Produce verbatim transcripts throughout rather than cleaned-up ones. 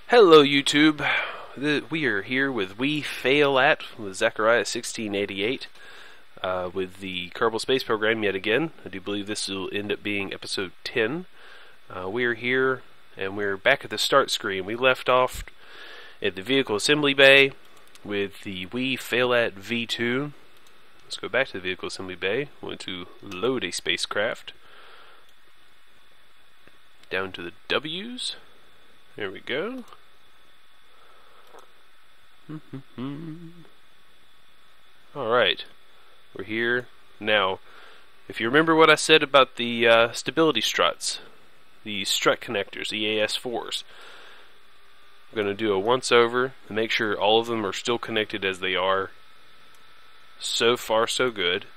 Hello YouTube, we are here with We Fail At with Zechariah sixteen eighty-eight uh, with the Kerbal Space Program yet again. I do believe this will end up being episode ten. Uh, we are here and we're back at the start screen. We left off at the Vehicle Assembly Bay with the We Fail At V two. Let's go back to the Vehicle Assembly Bay. We want to load a spacecraft. Down to the W's. There we go. Alright, we're here. Now, if you remember what I said about the uh, stability struts, the strut connectors, E A S fours, I'm going to do a once over and make sure all of them are still connected as they are. So far, so good.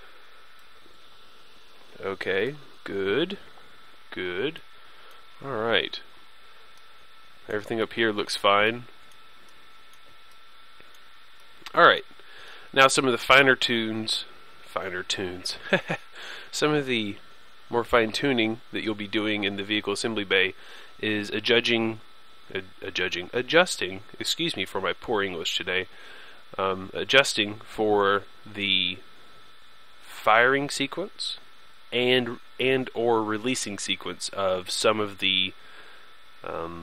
Okay, good, good. Alright. Everything up here looks fine. Alright. Now some of the finer tunes, finer tunes, some of the more fine tuning that you'll be doing in the Vehicle Assembly Bay is adjudging, a, a judging, adjusting, excuse me for my poor English today, um, adjusting for the firing sequence and and or releasing sequence of some of the um,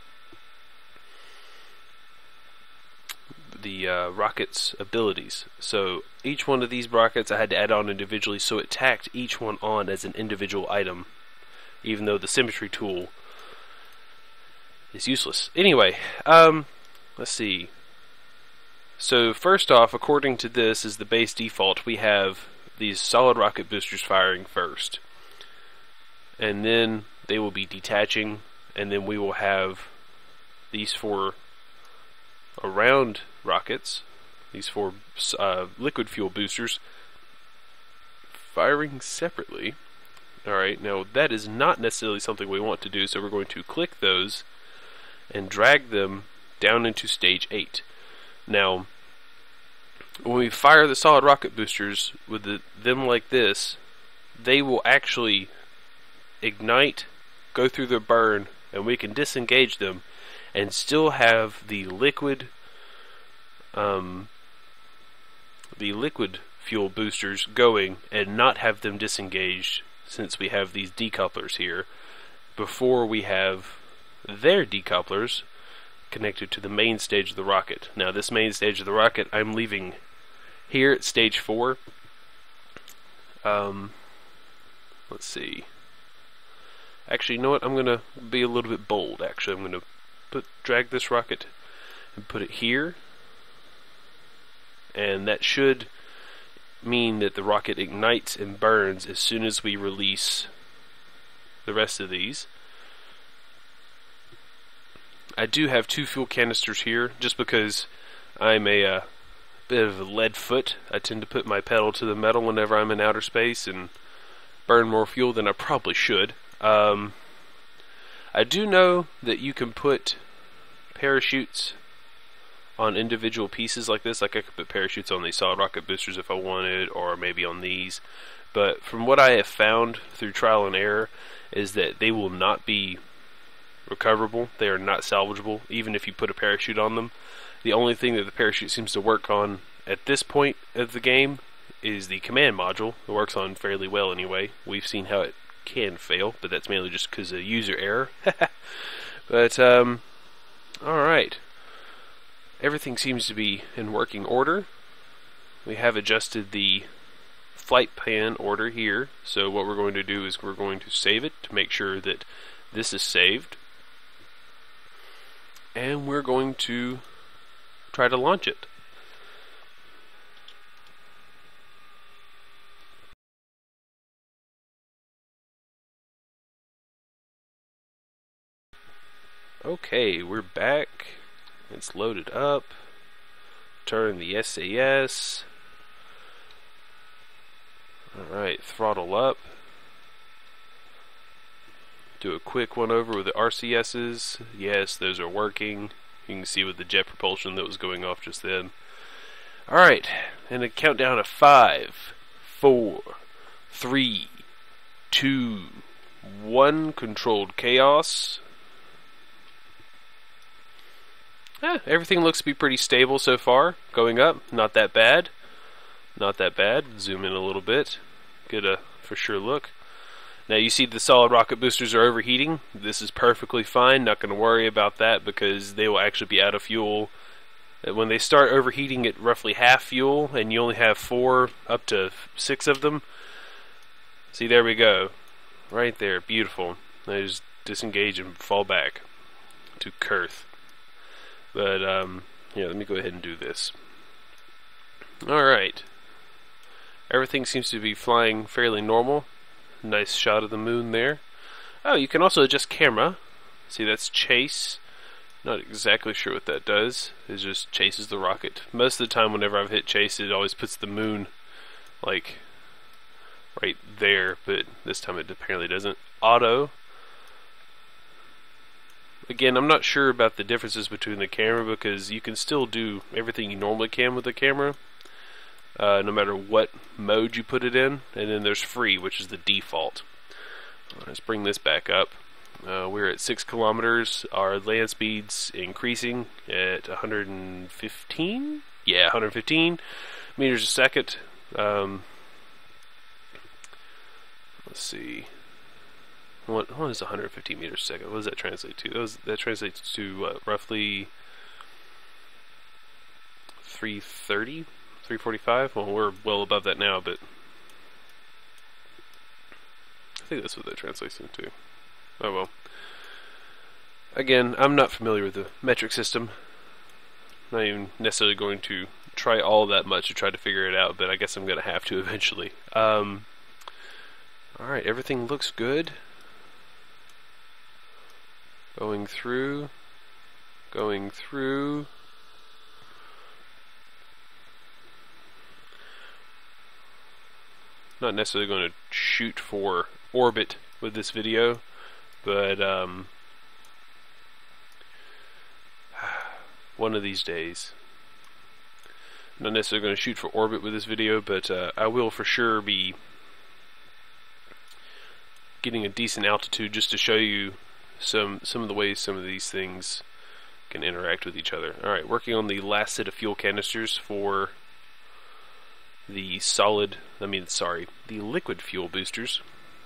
the uh, rocket's abilities. So each one of these rockets I had to add on individually, so it tacked each one on as an individual item, even though the symmetry tool is useless. Anyway, um, let's see. So first off, according to this, is the base default, we have these solid rocket boosters firing first, and then they will be detaching, and then we will have these four around rockets, these four uh, liquid fuel boosters firing separately. Alright, now that is not necessarily something we want to do, so we're going to click those and drag them down into stage eight. Now, when we fire the solid rocket boosters with the, them like this, they will actually ignite, go through the burn, and we can disengage them and still have the liquid um, the liquid fuel boosters going and not have them disengaged, since we have these decouplers here, before we have their decouplers connected to the main stage of the rocket. Now this main stage of the rocket I'm leaving here at stage four. Um, let's see. Actually, you know what? I'm going to be a little bit bold. Actually, I'm going to put drag this rocket and put it here, and that should mean that the rocket ignites and burns as soon as we release the rest of these. I do have two fuel canisters here, just because I'm a uh, bit of a lead foot. I tend to put my pedal to the metal whenever I'm in outer space and burn more fuel than I probably should. Um, I do know that you can put parachutes on individual pieces like this. Like I could put parachutes on these solid rocket boosters if I wanted, or maybe on these. But from what I have found through trial and error is that they will not be recoverable. They are not salvageable, even if you put a parachute on them. The only thing that the parachute seems to work on at this point of the game is the command module. It works on fairly well anyway. We've seen how it can fail, but that's mainly just because of user error. But um, alright, everything seems to be in working order. We have adjusted the flight plan order here, so what we're going to do is we're going to save it to make sure that this is saved, and we're going to try to launch it. Okay, we're back. It's loaded up. Turn the S A S. Alright, throttle up. Do a quick one over with the R C S's. Yes, those are working. You can see with the jet propulsion that was going off just then. Alright, and a countdown of five, four, three, two, one. Controlled chaos. eh, everything looks to be pretty stable so far. Going up, not that bad. Not that bad. Zoom in a little bit. Get a for sure look. Now you see the solid rocket boosters are overheating. This is perfectly fine. Not going to worry about that because they will actually be out of fuel. When they start overheating at roughly half fuel and you only have four up to six of them. See, there we go. Right there. Beautiful. They just disengage and fall back to Kurth. But, um, yeah, let me go ahead and do this. Alright. Everything seems to be flying fairly normal. Nice shot of the moon there. Oh, you can also adjust camera. See, that's chase. Not exactly sure what that does. It just chases the rocket. Most of the time whenever I've hit chase, it always puts the moon, like, right there. But this time it apparently doesn't. Auto. Again, I'm not sure about the differences between the camera because you can still do everything you normally can with the camera. Uh, no matter what mode you put it in, and then there's free, which is the default. Let's bring this back up. Uh, we're at six kilometers. Our land speed's increasing at one hundred fifteen. Yeah, one hundred fifteen meters a second. Um, let's see. What what is one hundred fifteen meters a second? What does that translate to? That, was, that translates to uh, roughly three thirty. three forty-five? Well, we're well above that now, but I think that's what that translates into. Oh well. Again, I'm not familiar with the metric system. Not even necessarily going to try all that much to try to figure it out, but I guess I'm going to have to eventually. Um, Alright, everything looks good. Going through. Going through. Not necessarily going to shoot for orbit with this video, but um, one of these days. Not necessarily going to shoot for orbit with this video, but uh, I will for sure be getting a decent altitude just to show you some some of the ways some of these things can interact with each other. Alright, working on the last set of fuel canisters for the solid, I mean, sorry, the liquid fuel boosters.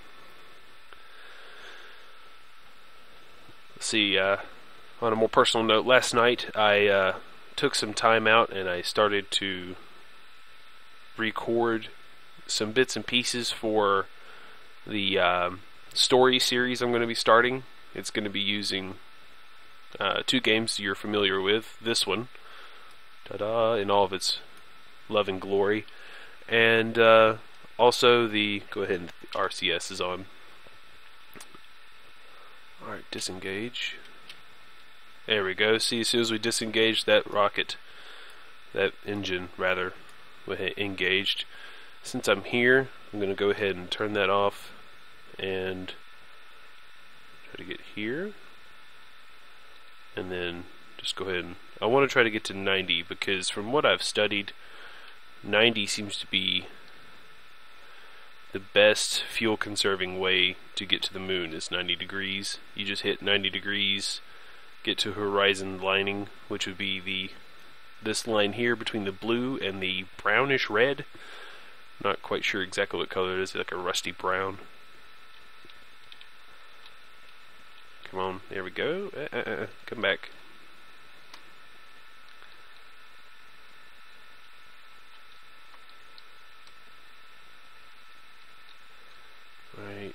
Let's see, uh, on a more personal note, last night I uh, took some time out and I started to record some bits and pieces for the um, story series I'm going to be starting. It's going to be using uh, two games you're familiar with. This one, ta-da, in all of its love and glory. And uh, also the, go ahead and the R C S is on. Alright, disengage. There we go. See, as soon as we disengage that rocket, that engine rather, engaged. Since I'm here, I'm going to go ahead and turn that off and try to get here. And then just go ahead and, I want to try to get to ninety because from what I've studied, ninety seems to be the best fuel conserving way to get to the moon is ninety degrees. You just hit ninety degrees, get to horizon lining, which would be the this line here between the blue and the brownish red. Not quite sure exactly what color it is, like a rusty brown. Come on, there we go. Uh, uh, uh, come back. Right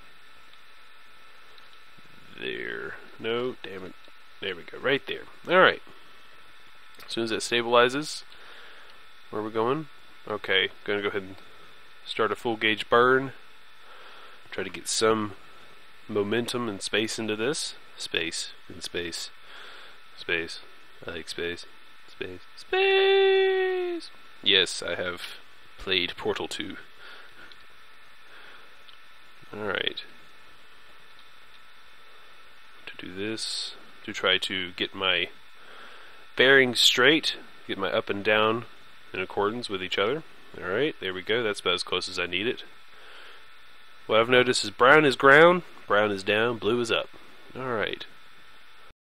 there. No, damn it. There we go. Right there. Alright. As soon as that stabilizes, where are we going? Okay, gonna go ahead and start a full gauge burn. Try to get some momentum and space into this. Space and space. Space. I like space. Space. Space! Yes, I have played Portal two. Alright. To do this, to try to get my bearings straight, get my up and down in accordance with each other. Alright, there we go. That's about as close as I need it. What I've noticed is brown is ground, brown is down, blue is up. Alright.